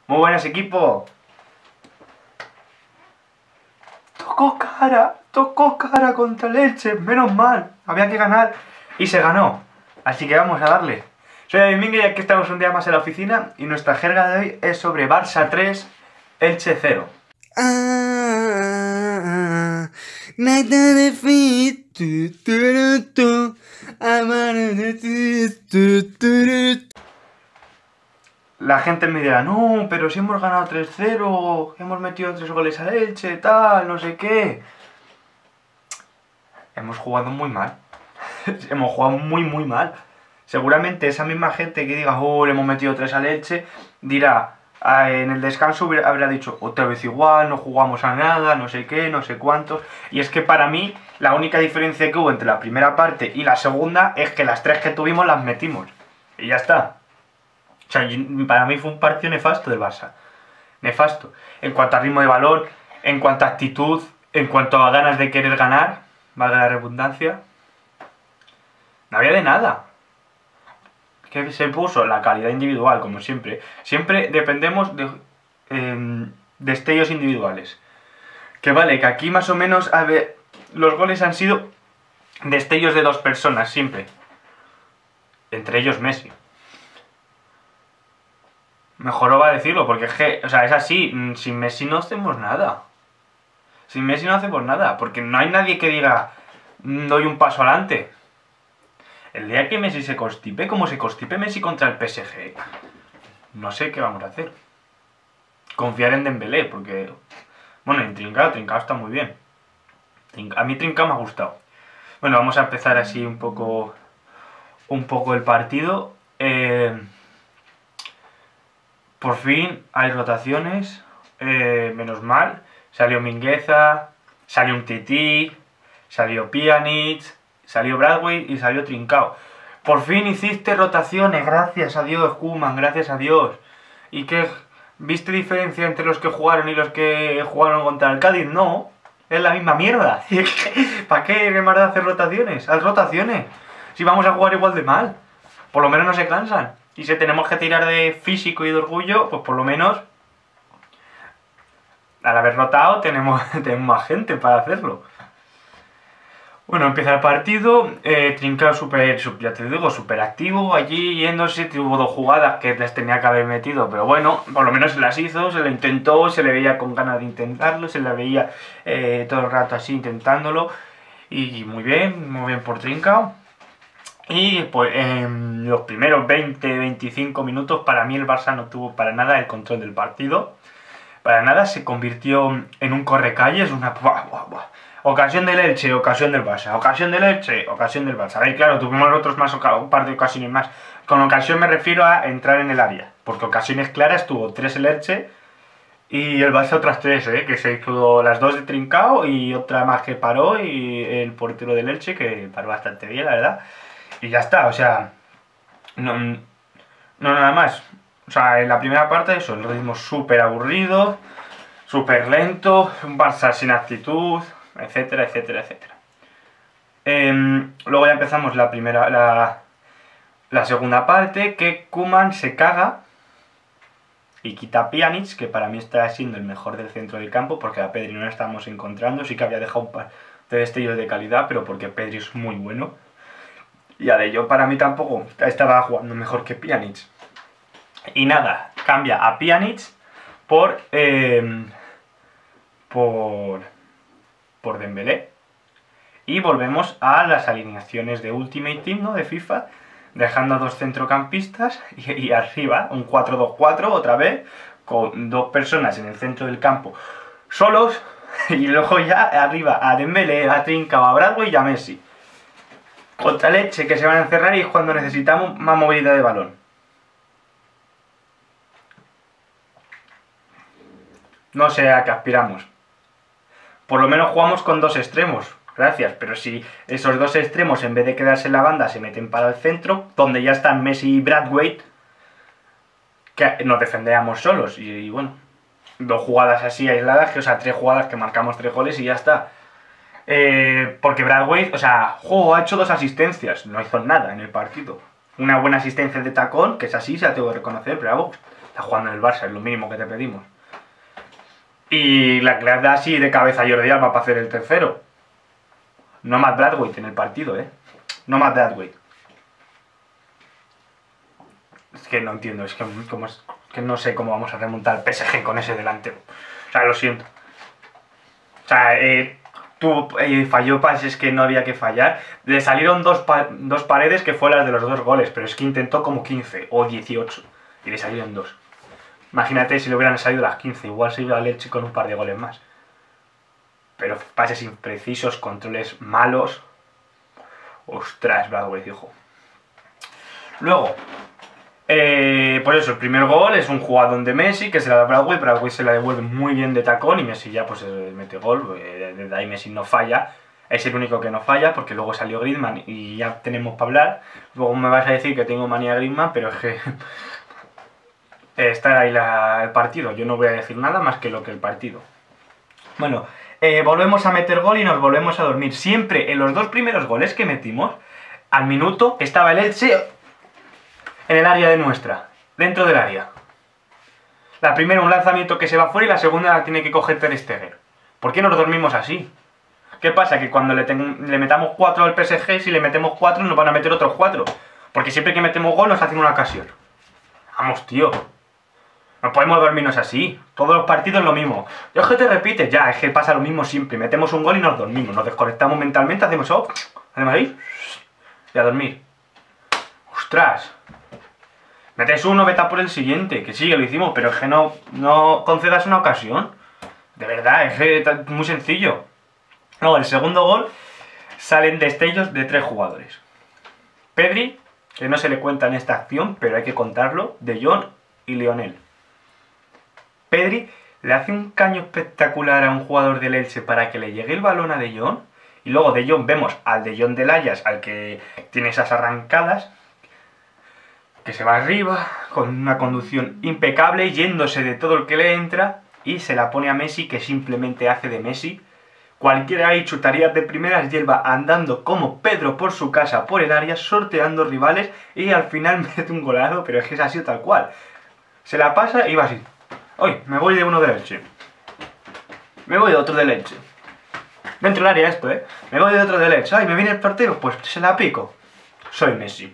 Muy buenas, equipo. Tocó cara contra el Elche, menos mal, había que ganar y se ganó, así que vamos a darle. Soy David Mingue y aquí estamos un día más en la oficina y nuestra jerga de hoy es sobre Barça 3, Elche 0. Nada de fit. La gente me dirá, no, pero si hemos ganado 3-0, hemos metido 3 goles al Elche, tal, no sé qué. Hemos jugado muy mal. Hemos jugado muy mal. Seguramente esa misma gente que diga, oh, le hemos metido 3 al Elche, dirá, en el descanso habrá dicho, otra vez igual, no jugamos a nada, no sé qué, no sé cuántos. Y es que para mí, la única diferencia que hubo entre la primera parte y la segunda es que las 3 que tuvimos las metimos. Y ya está. O sea, para mí fue un partido nefasto del Barça. Nefasto. En cuanto a ritmo de balón, en cuanto a actitud, en cuanto a ganas de querer ganar, valga la redundancia. No había de nada. ¿Qué se puso? La calidad individual, como siempre. Siempre dependemos de destellos individuales. Que vale, que aquí más o menos los goles han sido destellos de 2 personas, siempre. Entre ellos Messi. Mejor va a decirlo, porque es que, o sea, es así, sin Messi no hacemos nada. Sin Messi no hacemos nada, porque no hay nadie que diga, doy un paso adelante. El día que Messi se constipe, como se constipe Messi contra el PSG, no sé qué vamos a hacer. Confiar en Dembélé, porque, bueno, en Trincao está muy bien. A mí Trincao me ha gustado. Bueno, vamos a empezar así un poco el partido. Por fin hay rotaciones, menos mal. Salió Mingueza, salió Umtiti, salió Pjanic, salió Braithwaite y salió Trincao. Por fin hiciste rotaciones, gracias a Dios, Koeman, gracias a Dios. ¿Y qué? ¿Viste diferencia entre los que jugaron y los que jugaron contra el Cádiz? No, es la misma mierda. ¿Para qué me de hacer rotaciones? Haz rotaciones. Si vamos a jugar igual de mal, por lo menos no se cansan. Y si tenemos que tirar de físico y de orgullo, pues por lo menos, al haber rotado, tenemos más gente para hacerlo. Bueno, empieza el partido, Trincao ya te digo, súper activo, allí yéndose, tuvo 2 jugadas que les tenía que haber metido, pero bueno, por lo menos se las hizo, se lo intentó, se le veía con ganas de intentarlo, se le veía todo el rato así intentándolo, y muy bien por Trincao. Y pues en los primeros 20-25 minutos para mí el Barça no tuvo para nada el control del partido. Para nada, se convirtió en un correcalles, una... Ocasión del Elche, ocasión del Barça, ocasión del Elche, ocasión del Barça. Ahí claro, tuvimos un par de ocasiones más. Con ocasión me refiero a entrar en el área, porque ocasiones claras tuvo 3 el Elche y el Barça otras 3, que se hizo las 2 de Trincao y otra más que paró y el portero del Elche que paró bastante bien, la verdad. Y ya está, o sea, no nada más. O sea, en la primera parte eso, el ritmo súper aburrido, súper lento, un Barça sin actitud, etcétera, etcétera, etcétera. Luego ya empezamos la segunda parte, que Koeman se caga y quita a Pjanic, que para mí está siendo el mejor del centro del campo, porque a Pedri no la estábamos encontrando, sí que había dejado un par de destellos de calidad, pero porque Pedri es muy bueno. Y Adebayor para mí tampoco estaba jugando mejor que Pjanic. Y nada, cambia a Pjanic por Dembélé. Y volvemos a las alineaciones de Ultimate Team, ¿no? De FIFA, dejando a 2 centrocampistas y arriba un 4-2-4 otra vez, con 2 personas en el centro del campo solos, y luego ya arriba a Dembélé, a Trincao, a Braithwaite y a Messi. Contra el Elche, que se van a encerrar y es cuando necesitamos más movilidad de balón. No sé a qué aspiramos. Por lo menos jugamos con 2 extremos, gracias, pero si esos 2 extremos en vez de quedarse en la banda se meten para el centro, donde ya están Messi y Braithwaite, que nos defenderíamos solos. Y bueno, 2 jugadas así aisladas, o sea, 3 jugadas que marcamos 3 goles y ya está. Porque Braithwaite, o sea, ha hecho 2 asistencias, no hizo nada en el partido. Una buena asistencia de tacón, que es así, se la tengo que reconocer, pero Está jugando en el Barça, es lo mínimo que te pedimos. Y la que le da así de cabeza a Jordi Alba para hacer el tercero. No Matt Brathwaite en el partido, No Matt Brathwaite. Es que no entiendo, es que no sé cómo vamos a remontar el PSG con ese delantero. O sea, lo siento. O sea, falló pases que no había que fallar. Le salieron dos paredes que fue las de los 2 goles, pero es que intentó como 15 o 18 y le salieron 2. Imagínate si le hubieran salido las 15, igual se iba a Leche con un par de goles más. Pero pases imprecisos, controles malos. Ostras, Brathwaite, hijo. Luego, pues eso, el primer gol es un jugadón de Messi que se la da a Brathwaite. Brathwaite se la devuelve muy bien de tacón y Messi ya pues mete gol. Desde ahí Messi no falla. Es el único que no falla porque luego salió Griezmann y ya tenemos para hablar. Luego me vas a decir que tengo manía a Griezmann, pero es que está ahí el partido. Yo no voy a decir nada más que lo que el partido. Bueno, volvemos a meter gol y nos volvemos a dormir. Siempre en los 2 primeros goles que metimos, al minuto estaba el Elche en el área de nuestra, dentro del área. La primera un lanzamiento que se va fuera y la segunda la tiene que coger Ter Stegen. ¿Por qué nos dormimos así? ¿Qué pasa? Que cuando le metamos 4 al PSG, si le metemos 4 nos van a meter otros 4. Porque siempre que metemos gol nos hacen una ocasión. Vamos, tío. No podemos dormirnos así. Todos los partidos lo mismo. Yo es que te repites, ya, es que pasa lo mismo siempre. Metemos un gol y nos dormimos. Nos desconectamos mentalmente, hacemos ahí y a dormir. ¡Ostras! Metes uno, vete a por el siguiente. Que sí, que lo hicimos, pero es que no concedas una ocasión. De verdad, es que es muy sencillo. Luego, el segundo gol, salen destellos de 3 jugadores. Pedri, que no se le cuenta en esta acción, pero hay que contarlo, De Jong y Lionel. Pedri le hace un caño espectacular a un jugador del Elche para que le llegue el balón a De Jong. Y luego De Jong vemos al De Jong del Ajax, al que tiene esas arrancadas, que se va arriba, con una conducción impecable, yéndose de todo el que le entra, y se la pone a Messi, que simplemente hace de Messi. Cualquiera ahí chutaría de primeras y él va andando como Pedro por su casa, por el área, sorteando rivales, y al final mete un golazo, pero es que es así tal cual. Se la pasa y va así. Hoy me voy de uno de Elche. Me voy de otro de Elche. Dentro del área esto, Me voy de otro de Elche. Ay, me viene el portero, pues se la pico. Soy Messi.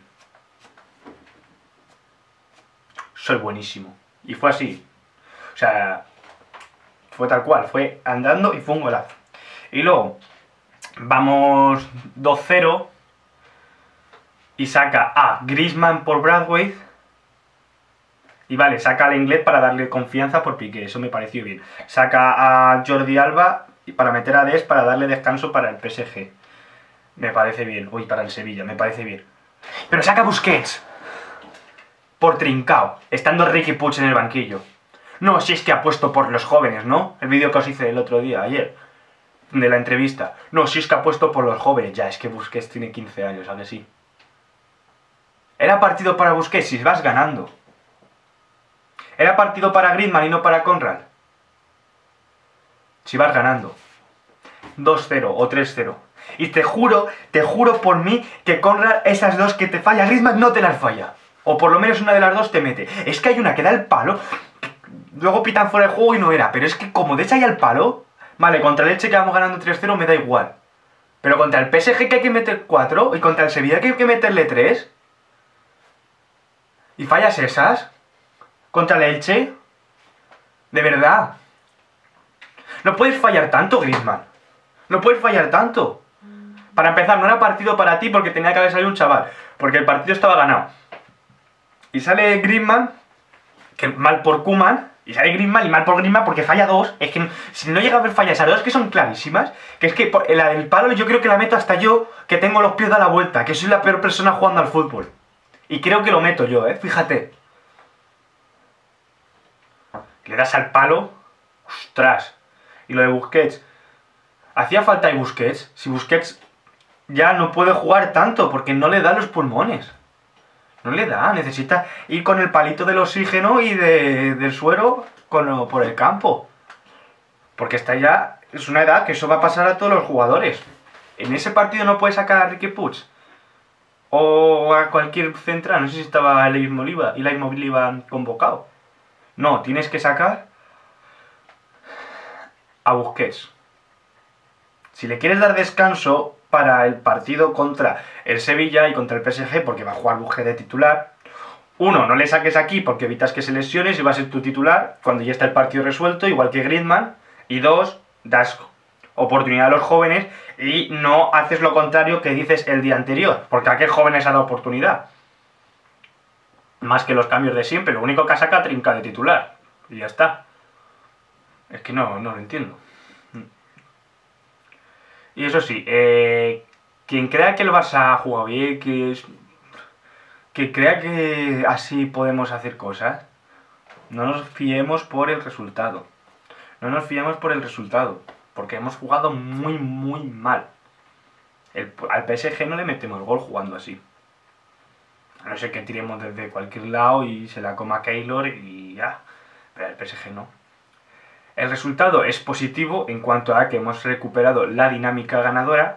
Soy buenísimo. Y fue así. O sea, fue tal cual. Fue andando y fue un golazo. Y luego, vamos 2-0. Y saca a Griezmann por Brathwaite. Y vale, saca al inglés para darle confianza por Piqué, eso me pareció bien. Saca a Jordi Alba para meter a Dest para darle descanso para el PSG. Me parece bien. Uy, para el Sevilla, me parece bien. Pero saca a Busquets por Trincao, estando Riqui Puig en el banquillo. No, si es que apuesto por los jóvenes, ¿no? El vídeo que os hice el otro día, ayer, de la entrevista. No, si es que apuesto por los jóvenes. Ya, es que Busquets tiene 15 años, ¿a que sí? Era partido para Busquets si vas ganando. Era partido para Griezmann y no para Conrad. Si vas ganando 2-0 o 3-0. Y te juro por mí que Conrad, esas dos que te falla Griezmann no te las falla. O por lo menos una de las dos te mete. Es que hay una que da el palo, luego pitan fuera de juego y no era. Pero es que como de esa hay al palo. Vale, contra el Elche que vamos ganando 3-0 me da igual. Pero contra el PSG que hay que meter 4 y contra el Sevilla que hay que meterle 3. Y fallas esas. Contra el Elche. De verdad. No puedes fallar tanto, Griezmann. No puedes fallar tanto. Para empezar, no era partido para ti porque tenía que haber salido un chaval. Porque el partido estaba ganado. Y sale Griezmann, que mal por Koeman. Y sale Griezmann y mal por Griezmann porque falla 2. Es que si no llega a haber fallas esas 2 que son clarísimas. Que es que la del palo yo creo que la meto hasta yo, que tengo los pies a la vuelta. Que soy la peor persona jugando al fútbol. Y creo que lo meto yo, fíjate. Le das al palo. Ostras. Y lo de Busquets. Hacía falta ahí Busquets. Si Busquets ya no puede jugar tanto porque no le da los pulmones. No le da. Necesita ir con el palito del oxígeno y del suero por el campo. Porque está ya... Es una edad que eso va a pasar a todos los jugadores. En ese partido no puede sacar a Riqui Puig. O a cualquier central. No sé si estaba Ilaix Moriba convocado. No, tienes que sacar a Busquets. Si le quieres dar descanso para el partido contra el Sevilla y contra el PSG, porque va a jugar Busquets de titular, uno, no le saques aquí porque evitas que se lesiones y va a ser tu titular cuando ya está el partido resuelto, igual que Griezmann. Y dos, das oportunidad a los jóvenes y no haces lo contrario que dices el día anterior, porque a qué jóvenes ha dado oportunidad. Más que los cambios de siempre, lo único que ha sacado Trinca de titular. Y ya está. Es que no lo entiendo. Y eso sí, quien crea que el Barça ha jugado bien, que crea que así podemos hacer cosas, no nos fiemos por el resultado. No nos fiemos por el resultado, porque hemos jugado muy, muy mal. Al PSG no le metemos gol jugando así. A no ser que tiremos desde cualquier lado y se la coma Keylor y ya. Pero al PSG no. El resultado es positivo en cuanto a que hemos recuperado la dinámica ganadora.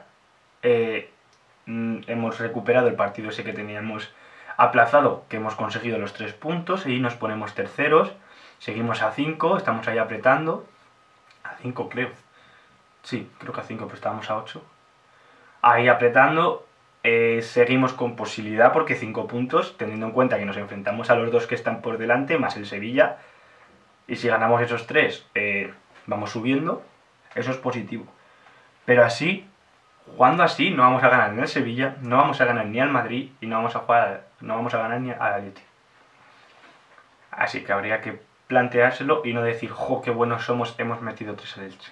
Hemos recuperado el partido ese que teníamos aplazado, que hemos conseguido los 3 puntos y nos ponemos terceros. Seguimos a 5, estamos ahí apretando. A 5 creo. Sí, creo que a 5, pero estábamos a 8. Ahí apretando. Seguimos con posibilidad porque 5 puntos, teniendo en cuenta que nos enfrentamos a los 2 que están por delante, más el Sevilla. Y si ganamos esos 3, vamos subiendo. Eso es positivo. Pero así, jugando así, no vamos a ganar ni al Sevilla, no vamos a ganar ni al Madrid y no vamos a ganar ni al Atleti. Así que habría que planteárselo y no decir, jo, qué buenos somos, hemos metido 3 al Elche.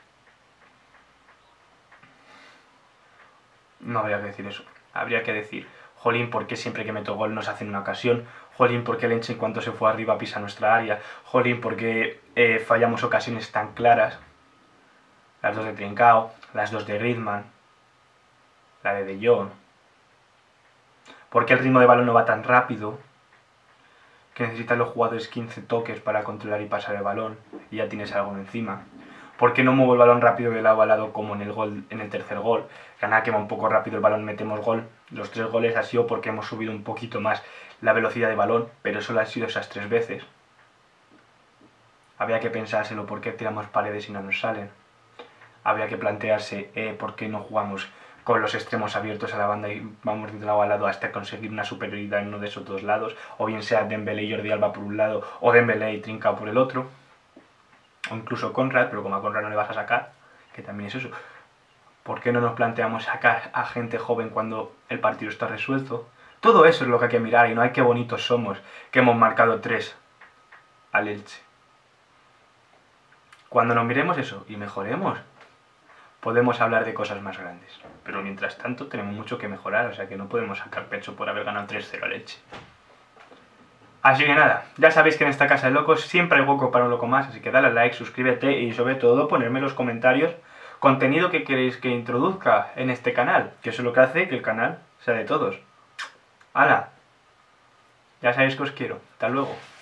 No habría que decir eso. Habría que decir, jolín, ¿por qué siempre que meto gol nos hacen una ocasión? Jolín, ¿por qué el Elche en cuanto se fue arriba pisa nuestra área? Jolín, ¿por qué fallamos ocasiones tan claras? Las 2 de Trincao, las 2 de Griezmann, la de Jong. ¿Por qué el ritmo de balón no va tan rápido? Que necesitan los jugadores 15 toques para controlar y pasar el balón y ya tienes algo encima. ¿Por qué no muevo el balón rápido de lado a lado como en el tercer gol? Ganar que va un poco rápido el balón, metemos gol. Los 3 goles ha sido porque hemos subido un poquito más la velocidad de balón, pero solo han sido esas 3 veces. Habría que pensárselo por qué tiramos paredes y no nos salen. Habría que plantearse por qué no jugamos con los extremos abiertos a la banda y vamos de lado a lado hasta conseguir una superioridad en uno de esos 2 lados, o bien sea Dembélé y Jordi Alba por un lado, o Dembélé y Trincao por el otro, o incluso Conrad, pero como a Conrad no le vas a sacar, que también es eso. ¿Por qué no nos planteamos sacar a gente joven cuando el partido está resuelto? Todo eso es lo que hay que mirar y no hay qué bonitos somos, que hemos marcado 3 al Elche. Cuando nos miremos eso y mejoremos, podemos hablar de cosas más grandes. Pero mientras tanto tenemos mucho que mejorar, o sea que no podemos sacar pecho por haber ganado 3-0 al Elche. Así que nada, ya sabéis que en esta casa de locos siempre hay hueco para un loco más, así que dale al like, suscríbete y sobre todo ponerme en los comentarios contenido que queréis que introduzca en este canal, que eso es lo que hace que el canal sea de todos. ¡Hala! Ya sabéis que os quiero. Hasta luego.